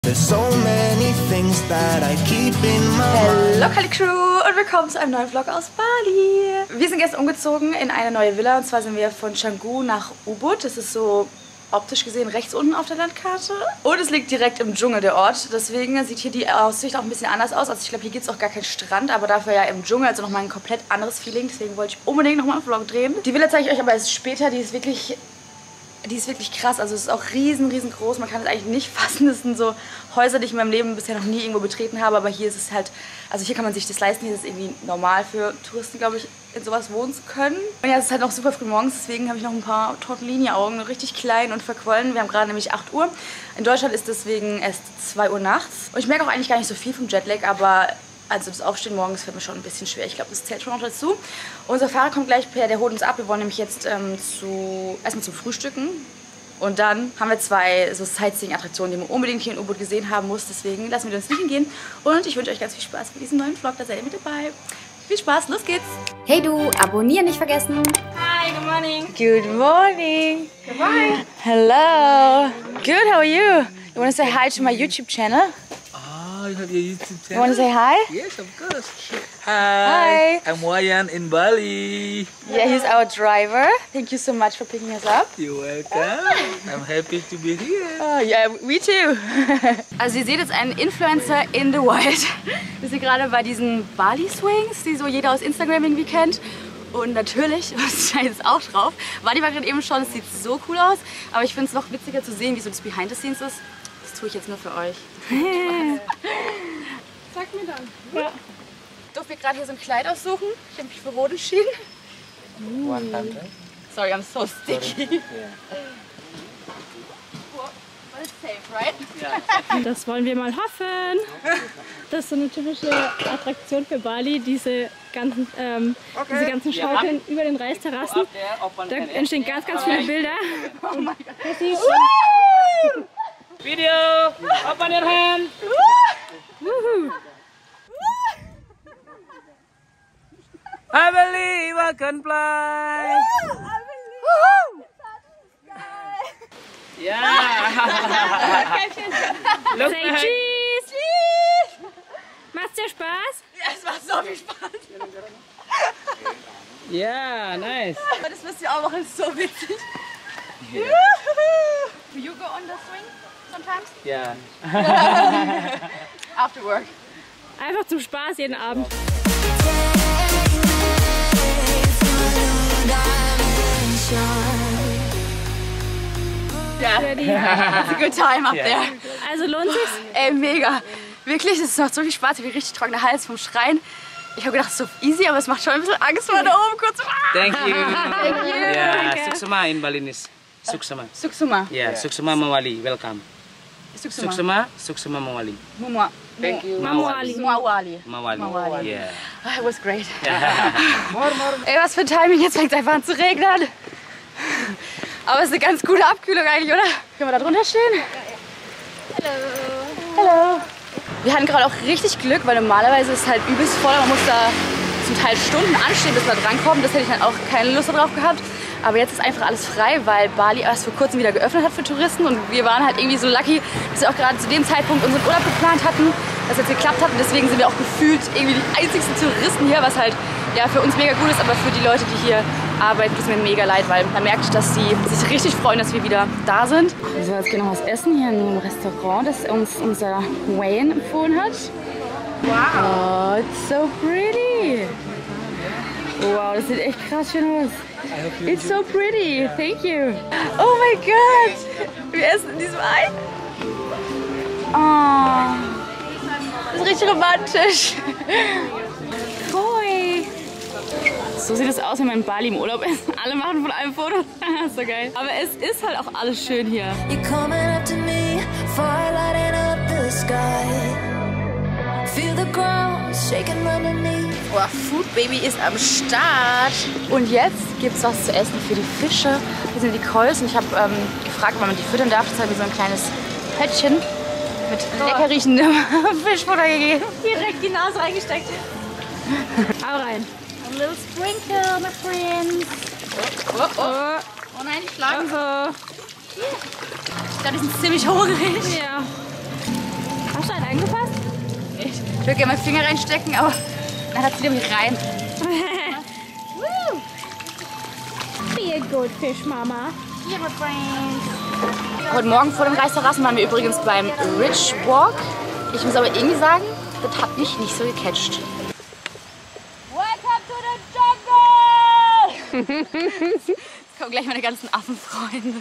Hallo Kali Crew und willkommen zu einem neuen Vlog aus Bali. Wir sind gestern umgezogen in eine neue Villa und zwar sind wir von Canggu nach Ubud. Das ist so optisch gesehen rechts unten auf der Landkarte und es liegt direkt im Dschungel der Ort. Deswegen sieht hier die Aussicht auch ein bisschen anders aus. Also ich glaube, hier gibt es auch gar keinen Strand, aber dafür ja im Dschungel, also nochmal ein komplett anderes Feeling. Deswegen wollte ich unbedingt nochmal einen Vlog drehen. Die Villa zeige ich euch aber erst später. Die ist wirklich krass, also es ist auch riesengroß, man kann es eigentlich nicht fassen. Das sind so Häuser, die ich in meinem Leben bisher noch nie irgendwo betreten habe, aber hier ist es halt, also hier kann man sich das leisten, hier ist es irgendwie normal für Touristen, glaube ich, in sowas wohnen zu können. Und ja, es ist halt noch super früh morgens, deswegen habe ich noch ein paar Tortellini-Augen, richtig klein und verquollen. Wir haben gerade nämlich 8 Uhr. In Deutschland ist deswegen erst 2 Uhr nachts. Und ich merke auch eigentlich gar nicht so viel vom Jetlag, aber also das Aufstehen morgens fällt mir schon ein bisschen schwer. Ich glaube, das zählt schon noch dazu. Unser Fahrer kommt gleich, der holt uns ab. Wir wollen nämlich jetzt erstmal zum Frühstücken. Und dann haben wir 2 so Sightseeing-Attraktionen, die man unbedingt hier in Ubud gesehen haben muss. Deswegen lassen wir uns nicht hingehen. Und ich wünsche euch ganz viel Spaß mit diesem neuen Vlog. Da seid ihr mit dabei. Viel Spaß, los geht's! Hey du, abonnieren nicht vergessen. Hi, good morning. Good morning. Goodbye. Hello. Good, how are you? You want to say hi to my YouTube channel? You have your YouTube channel? You want to say hi? Yes, of course. Hi. Hi. I'm Wayan in Bali. Yeah, he's our driver. Thank you so much for picking us up. You're welcome. I'm happy to be here. Oh, yeah, we too. Also ihr seht jetzt einen Influencer in the wild. Wir sind gerade bei diesen Bali Swings, die so jeder aus Instagram irgendwie kennt. Und natürlich, was steht jetzt auch drauf, Bali war gerade eben schon, es sieht so cool aus. Aber ich finde es noch witziger zu sehen, wie so das Behind the Scenes ist. Das tue ich jetzt nur für euch. Sag mir dann. Ja. Ich durfte mir gerade hier so ein Kleid aussuchen. Ich habe mich für Rot entschieden. 100. Sorry, I'm so sticky. Yeah. But it's safe, right? Das wollen wir mal hoffen. Das ist so eine typische Attraktion für Bali, diese ganzen Schaukeln über den Reisterrassen. Da entstehen ganz viele Bilder. Oh mein Gott. Video! Open your hand! I believe I can fly! Yeah! Look Say back. cheese! Macht's dir Spaß? Ja, es macht so viel Spaß. Yeah, nice. Aber das müsst ihr auch machen, ist so witzig. Do you go on the swing sometimes? Yeah. After work. Einfach zum Spaß jeden Abend. Ja, it's a good time up there. Also lohnt sich's? Ey, mega. Wirklich, es macht so viel Spaß. Ich habe richtig trockener Hals vom Schreien. Ich habe gedacht, es ist so easy, aber es macht schon ein bisschen Angst, mal da oben kurz. Thank you. Thank you. Yeah, Suksuma in Balinese. Suksuma. Suksuma. Yeah, Suksuma Mawali. Welcome. Suksuma. Suksuma Mawali. Mumwa. Thank you. Mawali. Muawali. Mawali. Yeah. It was great. Ey, was für ein Timing. Jetzt fängt es einfach an zu regnen. Aber es ist eine ganz gute Abkühlung eigentlich, oder? Können wir da drunter stehen? Hallo. Wir hatten gerade auch richtig Glück, weil normalerweise ist es halt übelst voll. Man muss da zum Teil Stunden anstehen, bis man drankommt. Das hätte ich dann auch keine Lust drauf gehabt. Aber jetzt ist einfach alles frei, weil Bali erst vor kurzem wieder geöffnet hat für Touristen. Und wir waren halt irgendwie so lucky, dass wir auch gerade zu dem Zeitpunkt unseren Urlaub geplant hatten, dass jetzt geklappt hat. Und deswegen sind wir auch gefühlt irgendwie die einzigsten Touristen hier, was halt ja für uns mega gut ist, aber für die Leute, die hier arbeiten, tut es mir mega leid, weil man merkt, dass sie sich richtig freuen, dass wir wieder da sind. So, jetzt gehen wir noch was essen hier in einem Restaurant, das uns unser Wayne empfohlen hat. Wow! Oh, it's so pretty! Wow, das sieht echt krass schön aus. It's so pretty, thank you. Oh mein Gott, wir essen in diesem Ei. Oh, das ist richtig romantisch. Hoi. So sieht es aus, wenn man in Bali im Urlaub ist. Alle machen von einem Foto. So geil. Aber es ist halt auch alles schön hier. Oh, Food Baby ist am Start. Und jetzt gibt es was zu essen für die Fische. Hier sind die Kois und ich habe gefragt, ob man die füttern darf. Das hat mir so ein kleines Pöttchen mit lecker riechendem Fischfutter gegeben. Direkt die Nase reingesteckt. Hau rein. A little sprinkle, my friends. Oh, oh, oh. Oh nein, die schlagen so. Ich glaube, die sind ziemlich hungrig. Ja. reingefasst? Ich würde gerne meinen Finger reinstecken, aber dann hat sie wieder mich rein. Be a good fish, Mama. Heute Morgen vor den Reisterrassen waren wir übrigens beim Rich Walk. Ich muss aber irgendwie sagen, das hat mich nicht so gecatcht. Welcome to the jungle! Jetzt kommen gleich meine ganzen Affenfreunde.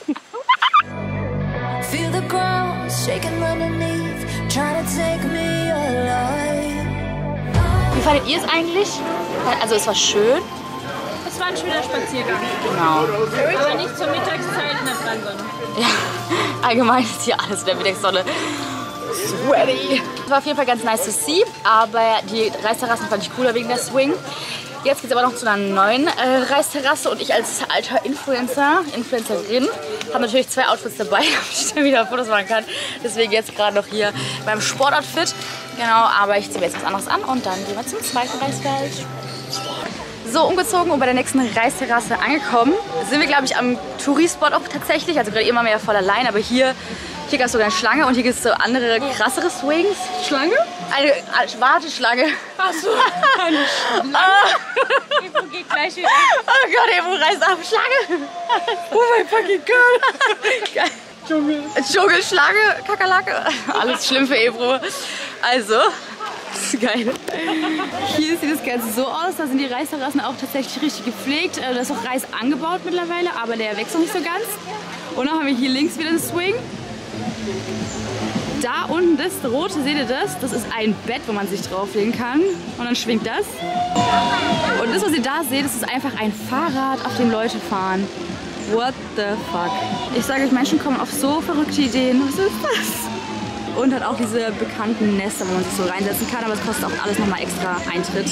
Feel the ground shaking underneath, trying to take me alive. Wie fandet ihr es eigentlich? Also es war schön. Es war ein schöner Spaziergang. Genau. Aber nicht zur Mittagszeit in der Brandsonne. Ja, allgemein ist hier alles in der Mittagssonne. Sweaty. Es war auf jeden Fall ganz nice to see, aber die Reisterrassen fand ich cooler wegen der Swing. Jetzt geht es aber noch zu einer neuen Reisterrasse und ich als alter Influencerin, habe natürlich 2 Outfits dabei, damit ich dann wieder Fotos machen kann. Deswegen jetzt gerade noch hier beim Sportoutfit. Genau, aber ich ziehe mir jetzt was anderes an und dann gehen wir zum zweiten Reisfeld. So, umgezogen und bei der nächsten Reisterrasse angekommen, sind wir, glaube ich, am Touri-Spot auch tatsächlich. Also gerade immer mehr voll allein, aber hier gab es sogar eine Schlange und hier gibt es so andere, krassere Swings. Schlange? Eine Warteschlange. Achso, eine Schlange. Evo geht gleich wieder. Oh Gott, Evo reißt ab. Schlange. Oh mein fucking Gott. Geil. Dschungelschlange, Kakerlake. Alles schlimm für Ebro. Also, das ist geil. Hier sieht das Ganze so aus. Da sind die Reisterrassen auch tatsächlich richtig gepflegt. Da ist auch Reis angebaut mittlerweile, aber der wächst noch nicht so ganz. Und dann haben wir hier links wieder einen Swing. Da unten, das rote, seht ihr das? Das ist ein Bett, wo man sich drauflegen kann. Und dann schwingt das. Und das, was ihr da seht, das ist einfach ein Fahrrad, auf dem Leute fahren. What the fuck? Ich sage euch, Menschen kommen auf so verrückte Ideen. Was ist das? Und hat auch diese bekannten Nester, wo man sich so reinsetzen kann. Aber es kostet auch alles nochmal extra Eintritt.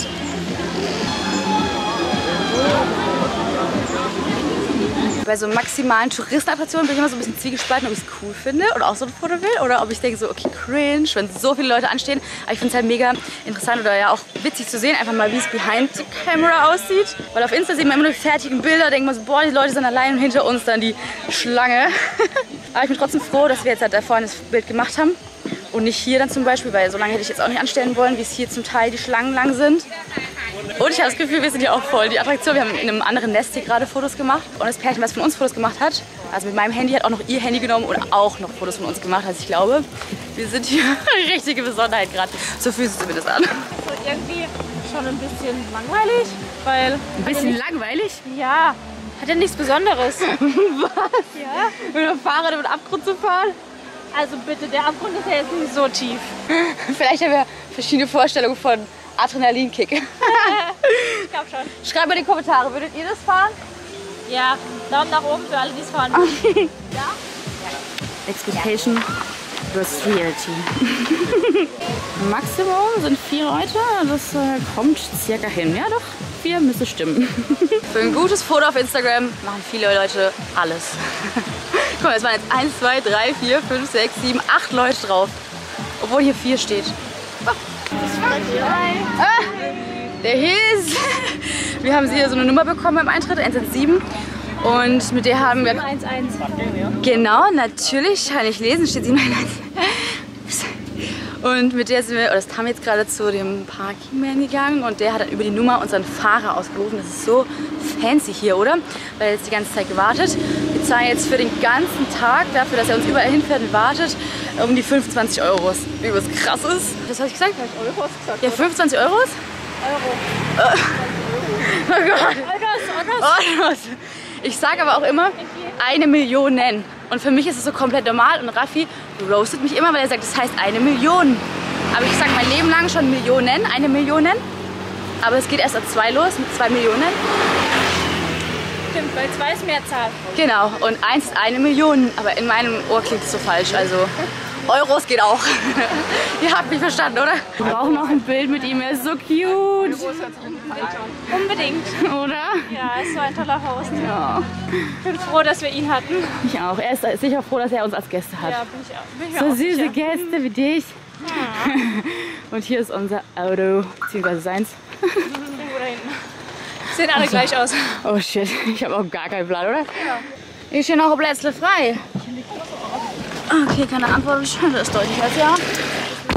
Bei so maximalen Touristenattraktionen bin ich immer so ein bisschen zwiegespalten, ob ich es cool finde oder auch so ein Foto will oder ob ich denke so, okay, cringe, wenn so viele Leute anstehen. Aber ich finde es halt mega interessant oder ja auch witzig zu sehen, einfach mal wie es behind the camera aussieht. Weil auf Insta sieht man immer nur die fertigen Bilder, denkt man so, boah, die Leute sind allein und hinter uns dann die Schlange. Aber ich bin trotzdem froh, dass wir jetzt halt da vorne das Bild gemacht haben und nicht hier dann zum Beispiel, weil so lange hätte ich jetzt auch nicht anstellen wollen, wie es hier zum Teil die Schlangen lang sind. Und ich habe das Gefühl, wir sind hier auch voll die Attraktion. Wir haben in einem anderen Nest hier gerade Fotos gemacht. Und das Pärchen, was von uns Fotos gemacht hat, also mit meinem Handy, hat auch noch ihr Handy genommen und auch noch Fotos von uns gemacht. Also ich glaube, wir sind hier eine richtige Besonderheit gerade. So fühlt es zumindest an. So irgendwie schon ein bisschen langweilig, weil... Ein bisschen langweilig? Ja, hat ja nichts Besonderes. Was? Ja. Mit dem Fahrrad über den Abgrund zu fahren? Also bitte, der Abgrund ist ja jetzt nicht so tief. Vielleicht haben wir verschiedene Vorstellungen von Adrenalinkick. Ich glaube schon. Schreibt mal in die Kommentare, würdet ihr das fahren? Ja, Daumen nach oben für alle, die es fahren. Ja? Expectation versus Reality. Maximum sind 4 Leute, das kommt circa hin. Ja doch, 4 müsste stimmen. Für ein gutes Foto auf Instagram machen viele Leute alles. Guck mal, es waren jetzt 1, 2, 3, 4, 5, 6, 7, 8 Leute drauf. Obwohl hier 4 steht. Der His. Wir haben hier so eine Nummer bekommen beim Eintritt, 117. Und mit der haben wir... 1-1. Genau, natürlich, kann ich lesen, steht 711. Und mit der sind wir, oder das haben wir jetzt gerade zu dem Parkingman gegangen und der hat dann über die Nummer unseren Fahrer ausgerufen. Das ist so fancy hier, oder? Weil er jetzt die ganze Zeit gewartet. Wir zahlen jetzt für den ganzen Tag dafür, dass er uns überall hinfährt und wartet, um die 25 Euros. Wie was krass ist. Was habe ich gesagt? Euro gesagt. Ja, 25 Euros? Euro. Oh Gott. Euros. Ich sage aber auch immer 1 Million. Und für mich ist es so komplett normal und Raffi roastet mich immer, weil er sagt, das heißt 1 Million. Aber ich sage mein Leben lang schon Millionen, 1 Million. Aber es geht erst ab 2 los mit 2 Millionen. Stimmt, weil 2 ist Mehrzahl. Genau, und 1 ist 1 Million. Aber in meinem Ohr klingt es so falsch. Also Euros geht auch. Ihr habt mich verstanden, oder? Wir brauchen noch ein Bild mit ihm, er ist so cute. Unbedingt. Oder? Ja, er ist so ein toller Host. Ja. Ich bin froh, dass wir ihn hatten. Ich auch. Er ist sicher froh, dass er uns als Gäste hat. Ja, bin ich auch. Bin ich So auch süße sicher. Gäste wie dich. Ja. Und hier ist unser Auto, beziehungsweise seins. Irgendwo da hinten. Sehen alle gleich aus. Oh shit, ich habe auch gar keinen Plan, oder? Ja. Ist hier noch ein Plätzchen frei? Okay, keine Antwort. Das ist deutlich als ja.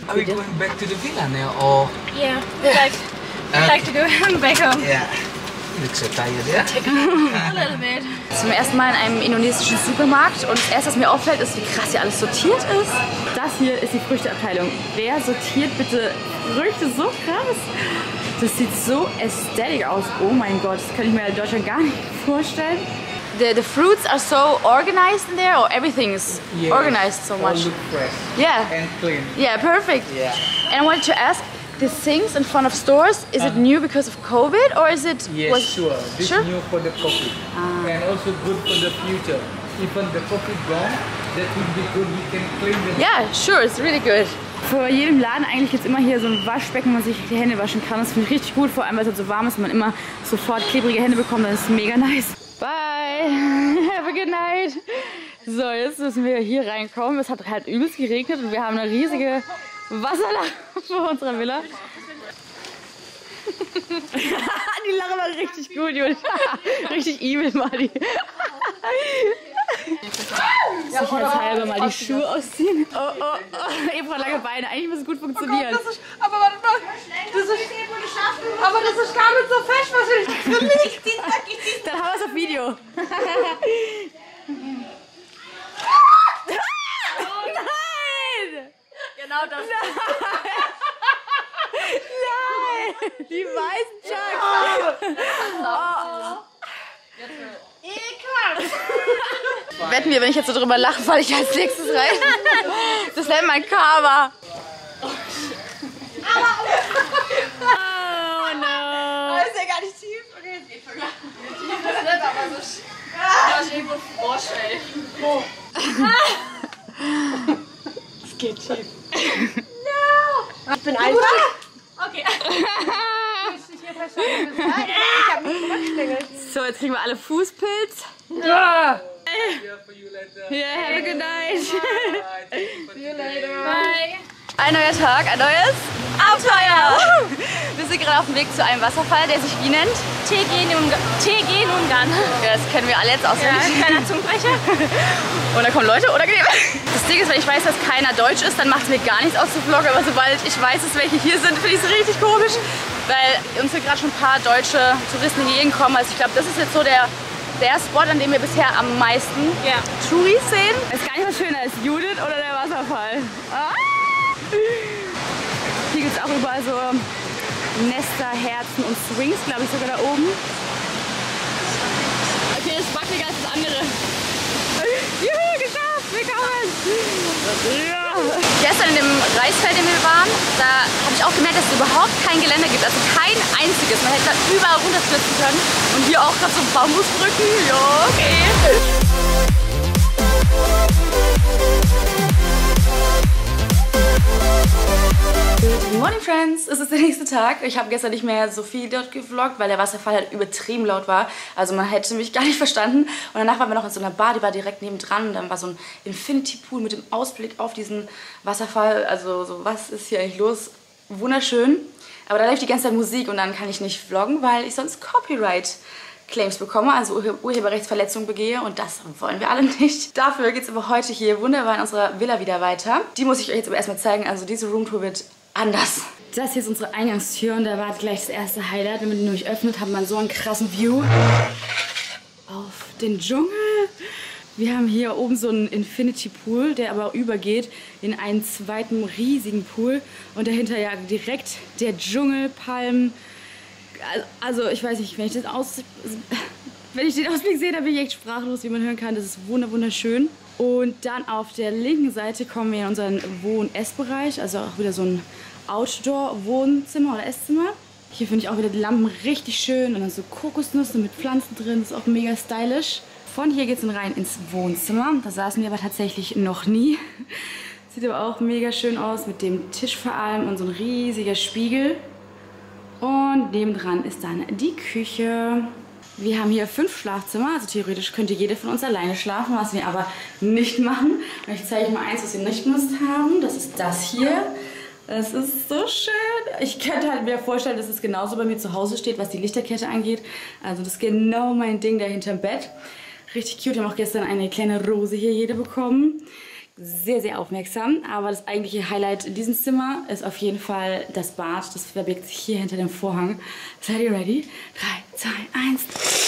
Are we going back to the villa now or? Yeah, I'd like to go back home. Yeah. You look so tired, yeah? A little bit. Zum ersten Mal in einem indonesischen Supermarkt und das erste, was mir auffällt, ist, wie krass hier alles sortiert ist. Das hier ist die Früchteabteilung. Wer sortiert bitte Früchte so krass? Das sieht so ästhetisch aus. Oh mein Gott, das kann ich mir in Deutschland gar nicht vorstellen. The fruits are so organized in there, or everything is organized so much. All look fresh. Yeah. And clean. Yeah, perfect. Yeah. And I wanted to ask, the things in front of stores, is it new because of COVID or is it? Yes, sure. This Sure? is new for the coffee. And also good for the future. Even the coffee gone, that would be good. We can clean the Yeah, sure, it's really good. Vor jedem Laden eigentlich jetzt immer hier so ein Waschbecken, wo man sich die Hände waschen kann. Das finde ich richtig gut, vor allem weil es halt so warm ist und man immer sofort klebrige Hände bekommt. Das ist mega nice. Bye! Have a good night! So, jetzt müssen wir hier reinkommen. Es hat halt übelst geregnet und wir haben eine riesige Wasserlache vor unserer Villa. Die Lache war richtig gut, Julia. Richtig evil war die. Sicherheitshalber mal die Schuhe ausziehen. Oh, oh, oh. Ebro hat lange Beine. Eigentlich muss es gut funktionieren. Aber warte mal, das ist gar nicht so fest, was ich drin liegt. Dann haben wir es auf Video. Nein! Genau das. Nein! Die weißen Chucks! Wetten wir, wenn ich jetzt so drüber lache, falle ich als nächstes rein. Das nennt man Karma. Oh no! Das ist ja gar nicht tief. Okay, es geht sogar. Tief ist nicht, aber so da ist irgendwo Frosch, ey. Wo? Es geht tief. No! Ich bin einfach. Okay. Ich hab nicht Rückstängel. So, jetzt kriegen wir alle Fußpilz. Ja! Yeah, have a good night. See you later. Bye. Ein neuer Tag, ein neues Abenteuer. Wir sind gerade auf dem Weg zu einem Wasserfall, der sich wie nennt? Tegenungan. Ja, das kennen wir alle jetzt auswendig. Ja, kleiner Zungenbrecher. Und da kommen Leute, unangenehm. Das Ding ist, wenn ich weiß, dass keiner Deutsch ist, dann macht es mir gar nichts aus zu vloggen. Aber sobald ich weiß, dass welche hier sind, finde ich es richtig komisch. Weil uns sind gerade schon ein paar deutsche Touristen hier hinkommen. Also ich glaube, das ist jetzt so der Spot, an dem wir bisher am meisten Touris sehen. Ist gar nicht was schöner als Judith oder der Wasserfall. Ah! Hier gibt es auch überall so Nester, Herzen und Swings, glaube ich, sogar da oben. Okay, das wackeliger als das andere. Juhu, geschafft! Willkommen! Ja. Gestern in dem Reisfeld, in dem wir waren, da habe ich auch gemerkt, dass es überhaupt kein Geländer gibt. Also kein einziges. Man hätte da überall runterstürzen können. Und hier auch gerade so Bambusbrücken. Ja, okay. Good morning, Friends! Es ist der nächste Tag. Ich habe gestern nicht mehr so viel dort gevloggt, weil der Wasserfall halt übertrieben laut war. Also man hätte mich gar nicht verstanden. Und danach waren wir noch in so einer Bar, die war direkt nebendran. Und dann war so ein Infinity Pool mit dem Ausblick auf diesen Wasserfall. Also so, was ist hier eigentlich los? Wunderschön. Aber da lief die ganze Zeit Musik und dann kann ich nicht vloggen, weil ich sonst Copyright-Claims bekomme, also Urheberrechtsverletzungen begehe und das wollen wir alle nicht. Dafür geht es aber heute hier wunderbar in unserer Villa wieder weiter. Die muss ich euch jetzt aber erstmal zeigen, also diese Roomtour wird anders. Das hier ist unsere Eingangstür und da war gleich das erste Highlight. Wenn man die nämlich öffnet, hat man so einen krassen View auf den Dschungel. Wir haben hier oben so einen Infinity Pool, der aber übergeht in einen zweiten riesigen Pool. Und dahinter ja direkt der Dschungel, Palmen. Also ich weiß nicht, wenn ich den Ausblick sehe, dann bin ich echt sprachlos, wie man hören kann. Das ist wunderschön. Und dann auf der linken Seite kommen wir in unseren Wohn- und Essbereich. Also auch wieder so ein Outdoor-Wohnzimmer oder Esszimmer. Hier finde ich auch wieder die Lampen richtig schön. Und dann so Kokosnüsse mit Pflanzen drin. Das ist auch mega stylisch. Von hier geht es dann rein ins Wohnzimmer. Da saßen wir aber tatsächlich noch nie. Sieht aber auch mega schön aus mit dem Tisch vor allem und so ein riesiger Spiegel. Und nebendran ist dann die Küche. Wir haben hier 5 Schlafzimmer, also theoretisch könnte jede von uns alleine schlafen, was wir aber nicht machen. Und ich zeige euch mal eins, was wir nicht benutzt haben. Das ist das hier. Das ist so schön. Ich könnte halt mir vorstellen, dass es genauso bei mir zu Hause steht, was die Lichterkette angeht. Also das ist genau mein Ding da hinterm Bett. Richtig cute. Wir haben auch gestern eine kleine Rose hier jede bekommen. sehr, sehr aufmerksam. Aber das eigentliche Highlight in diesem Zimmer ist auf jeden Fall das Bad. Das verbirgt sich hier hinter dem Vorhang. Seid ihr ready? 3, 2, 1.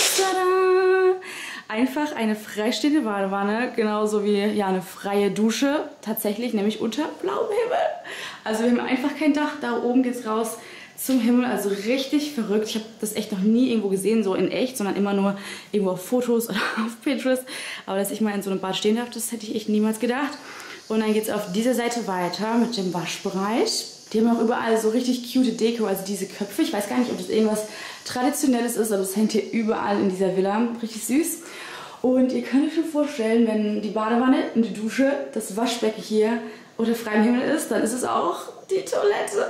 Tada! Einfach eine freistehende Badewanne, genauso wie ja, eine freie Dusche, tatsächlich, nämlich unter blauem Himmel. Also wir haben einfach kein Dach, da oben geht's raus zum Himmel, also richtig verrückt. Ich habe das echt noch nie irgendwo gesehen, so in echt, sondern immer nur irgendwo auf Fotos oder auf Pinterest. Aber dass ich mal in so einem Bad stehen darf, das hätte ich echt niemals gedacht. Und dann geht es auf dieser Seite weiter mit dem Waschbereich. Die haben auch überall so richtig cute Deko, also diese Köpfe. Ich weiß gar nicht, ob das irgendwas Traditionelles ist, aber das hängt hier überall in dieser Villa. Richtig süß. Und ihr könnt euch schon vorstellen, wenn die Badewanne und die Dusche, das Waschbecken hier unter freiem Himmel ist, dann ist es auch die Toilette.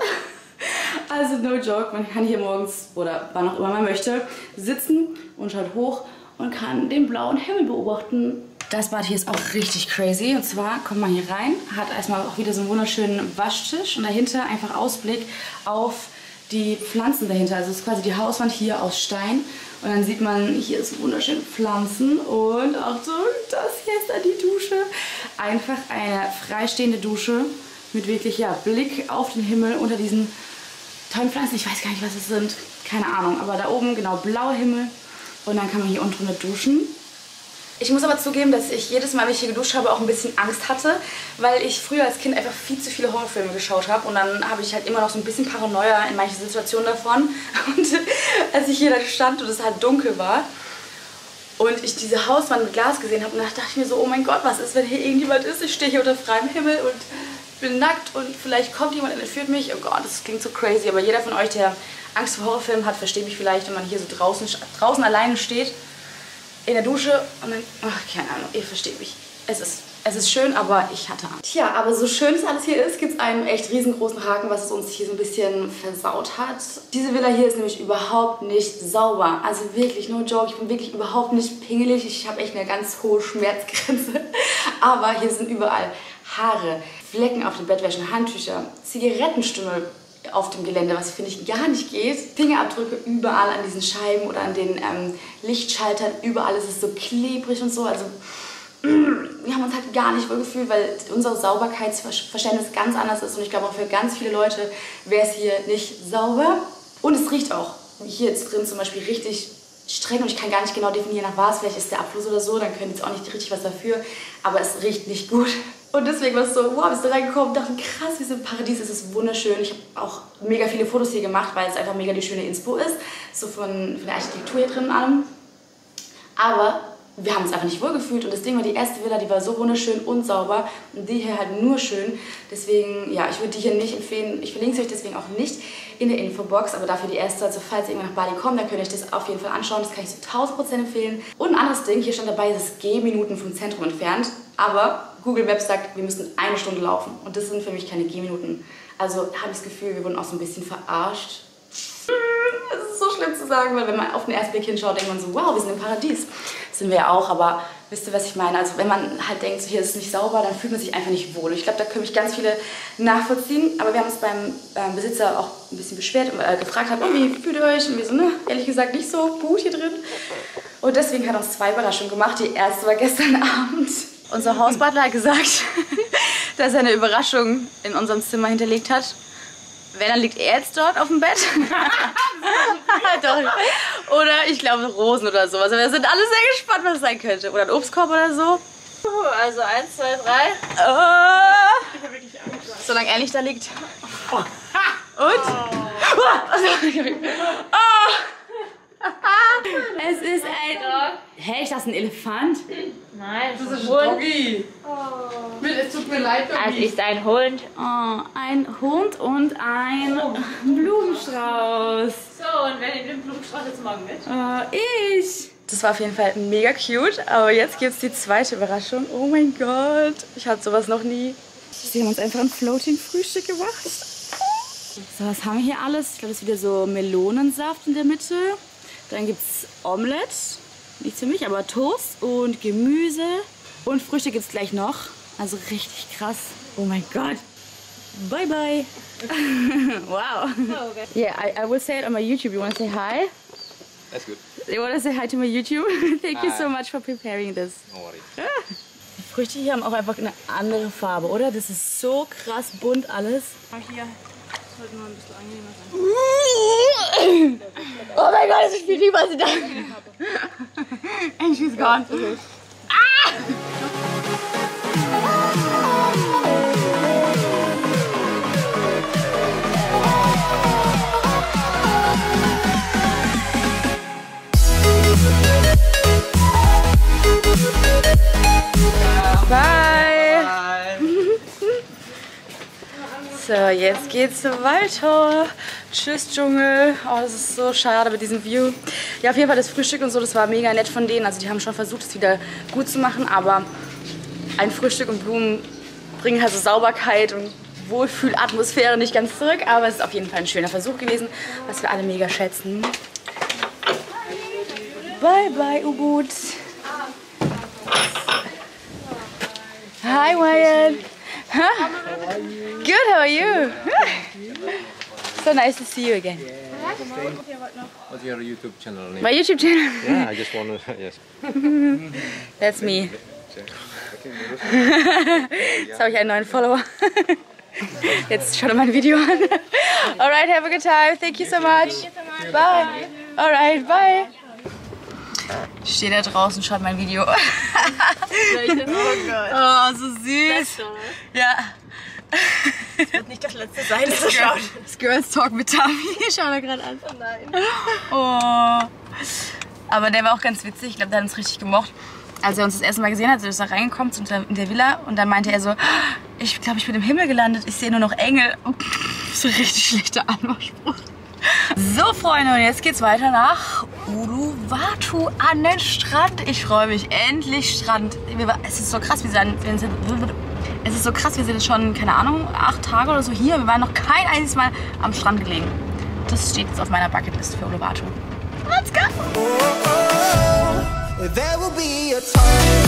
Also no joke, man kann hier morgens oder wann auch immer man möchte sitzen und schaut hoch und kann den blauen Himmel beobachten. Das Bad hier ist auch richtig crazy. Und zwar kommt man hier rein, hat erstmal auch wieder so einen wunderschönen Waschtisch und dahinter einfach Ausblick auf die Pflanzen dahinter. Also es ist quasi die Hauswand hier aus Stein. Und dann sieht man, hier ist wunderschöne Pflanzen und Achtung, das hier ist dann die Dusche. Einfach eine freistehende Dusche mit wirklich ja, Blick auf den Himmel unter diesen tollen Pflanzen. Ich weiß gar nicht, was es sind, keine Ahnung. Aber da oben genau blauer Himmel und dann kann man hier unten mit duschen. Ich muss aber zugeben, dass ich jedes Mal, wenn ich hier geduscht habe, auch ein bisschen Angst hatte, weil ich früher als Kind einfach viel zu viele Horrorfilme geschaut habe und dann habe ich halt immer noch so ein bisschen Paranoia in manchen Situationen davon. Und als ich hier dann stand und es halt dunkel war und ich diese Hauswand mit Glas gesehen habe, dachte ich mir so, oh mein Gott, was ist, wenn hier irgendjemand ist? Ich stehe hier unter freiem Himmel und bin nackt und vielleicht kommt jemand und entführt mich. Oh Gott, das klingt so crazy, aber jeder von euch, der Angst vor Horrorfilmen hat, versteht mich vielleicht, wenn man hier so draußen alleine steht. In der Dusche und dann, ach, keine Ahnung, ihr versteht mich. Es ist schön, aber ich hatte Angst. Tja, aber so schön es alles hier ist, gibt es einen echt riesengroßen Haken, was es uns hier so ein bisschen versaut hat. Diese Villa hier ist nämlich überhaupt nicht sauber. Also wirklich, no joke, ich bin wirklich überhaupt nicht pingelig. Ich habe echt eine ganz hohe Schmerzgrenze. Aber hier sind überall Haare, Flecken auf den Bettwäschen, Handtücher, Zigarettenstummel auf dem Gelände, was finde ich gar nicht geht. Fingerabdrücke überall an diesen Scheiben oder an den Lichtschaltern. Überall ist es so klebrig und so. Also wir haben uns halt gar nicht wohl gefühlt, weil unser Sauberkeitsverständnis ganz anders ist. Und ich glaube auch für ganz viele Leute wäre es hier nicht sauber. Und es riecht auch hier jetzt drin zum Beispiel richtig streng. Und ich kann gar nicht genau definieren, nach was. Vielleicht ist der Abfluss oder so. Dann können jetzt auch nicht richtig was dafür. Aber es riecht nicht gut. Und deswegen war es so, wow, wir sind da reingekommen und dachten, krass, wir sind im Paradies, es ist wunderschön. Ich habe auch mega viele Fotos hier gemacht, weil es einfach mega die schöne Inspo ist. So von der Architektur hier drin und allem. Aber wir haben uns einfach nicht wohlgefühlt und das Ding war, die erste Villa, die war so wunderschön und sauber und die hier halt nur schön. Deswegen, ja, ich würde die hier nicht empfehlen. Ich verlinke es euch deswegen auch nicht in der Infobox, aber dafür die erste. Also falls ihr irgendwann nach Bali kommt, dann könnt ihr euch das auf jeden Fall anschauen. Das kann ich zu 1000% empfehlen. Und ein anderes Ding, hier stand dabei, es ist Gehminuten vom Zentrum entfernt. Aber Google Maps sagt, wir müssen 1 Stunde laufen. Und das sind für mich keine Gehminuten. Also habe ich das Gefühl, wir wurden auch so ein bisschen verarscht. Es ist so schlimm zu sagen, weil wenn man auf den ersten Blick hinschaut, denkt man so, wow, wir sind im Paradies. Das sind wir ja auch, aber wisst ihr, was ich meine? Also wenn man halt denkt, so, hier ist es nicht sauber, dann fühlt man sich einfach nicht wohl. Ich glaube, da können mich ganz viele nachvollziehen. Aber wir haben uns beim Besitzer auch ein bisschen beschwert und gefragt, oh, wie fühlt ihr euch? Und wir so, ne, ehrlich gesagt, nicht so gut hier drin. Und deswegen hat uns 2 Überraschungen gemacht. Die erste war gestern Abend. Unser Hausbutler hat gesagt, dass er eine Überraschung in unserem Zimmer hinterlegt hat. Wenn, dann liegt er jetzt dort auf dem Bett. Doch. Oder ich glaube Rosen oder sowas. Aber wir sind alle sehr gespannt, was es sein könnte. Oder ein Obstkorb oder so. Also 1, 2, 3. Solange er nicht da liegt. Oh. Und? Oh. Es ist ein... Hä, ich dachte, ein Elefant? Nein, Das ist ein Doggy. Es tut mir leid, es Doggy. ist ein Hund. Oh, ein Hund und ein Blumenstrauß. So, und wer nimmt den Blumenstrauß jetzt morgen mit? Ich. Das war auf jeden Fall mega cute, aber jetzt gibt es die zweite Überraschung. Oh mein Gott, ich hatte sowas noch nie. Sie haben uns einfach ein Floating-Frühstück gemacht. So, was haben wir hier alles? Ich glaube, das ist wieder so Melonensaft in der Mitte. Dann gibt es Omelette, nicht für mich, aber Toast und Gemüse. Und Frühstück gibt es gleich noch. Also richtig krass. Oh mein Gott. Bye bye. Wow. Oh, okay. Yeah, I will say it on my YouTube. You want to say hi? That's good. You want to say hi to my YouTube? Thank you so much for preparing this. No worries. Früchte hier haben auch einfach eine andere Farbe, oder? Das ist so krass bunt alles. Hier sollte noch ein bisschen angenehmer sein. Oh mein Gott, es ist viel lieber als ich dachte. And she's gone. Bye. So, jetzt geht's weiter. Tschüss, Dschungel. Oh, das ist so schade mit diesem View. Ja, auf jeden Fall das Frühstück und so, das war mega nett von denen. Also die haben schon versucht, es wieder gut zu machen, aber ein Frühstück und Blumen bringen halt so Sauberkeit und Wohlfühlatmosphäre nicht ganz zurück. Aber es ist auf jeden Fall ein schöner Versuch gewesen, was wir alle mega schätzen. Bye, bye, U-Boot. Hi, Wyatt. Huh? Good, how are you? So nice to see you again. What's your YouTube channel name? My YouTube channel? Yeah, I just want to, yes. That's me. Jetzt habe ich einen neuen Follower. Jetzt schau dir mein Video an. Alright, have a good time. Thank you so much. Bye. Alright, bye. Ich stehe da draußen, schaut mein Video. Oh, so süß. Ja. Das wird nicht das letzte sein, das schaut. Das Girls Talk mit Tami. Schau da gerade an. Oh nein. Oh. Aber der war auch ganz witzig. Ich glaube, der hat uns richtig gemocht. Als er uns das erste Mal gesehen hat, als er da reingekommen in der Villa. Und dann meinte er so, ich glaube, ich bin im Himmel gelandet. Ich sehe nur noch Engel. So richtig schlechter Anmachspruch. So, Freunde, und jetzt geht's weiter nach Uluwatu an den Strand. Ich freue mich. Endlich Strand. Es ist so krass, wir sind jetzt schon, keine Ahnung, 8 Tage oder so hier. Wir waren noch kein einziges Mal am Strand gelegen. Das steht jetzt auf meiner Bucketlist für Uluwatu. Let's go! There will be a time.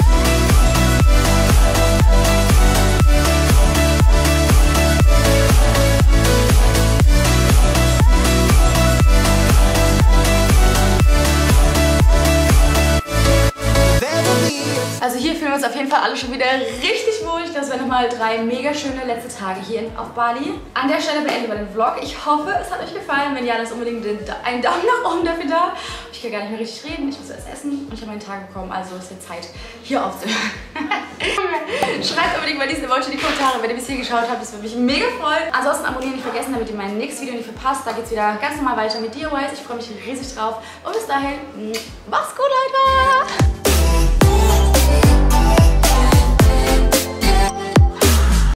Also hier fühlen wir uns auf jeden Fall alle schon wieder richtig wohl. Ich glaube, es werden nochmal 3 mega schöne letzte Tage hier auf Bali. An der Stelle beenden wir den Vlog. Ich hoffe, es hat euch gefallen. Wenn ja, lasst unbedingt einen Daumen nach oben dafür da. Ich kann gar nicht mehr richtig reden. Ich muss erst essen und ich habe meinen Tag bekommen. Also ist jetzt Zeit, hier aufzuhören. Schreibt unbedingt mal diesen Emoji in die Kommentare, wenn ihr bis hier geschaut habt. Das würde mich mega freuen. Ansonsten abonnieren nicht vergessen, damit ihr mein nächstes Video nicht verpasst. Da geht es wieder ganz normal weiter mit DIYs. Ich freue mich riesig drauf. Und bis dahin, macht's gut, Leute!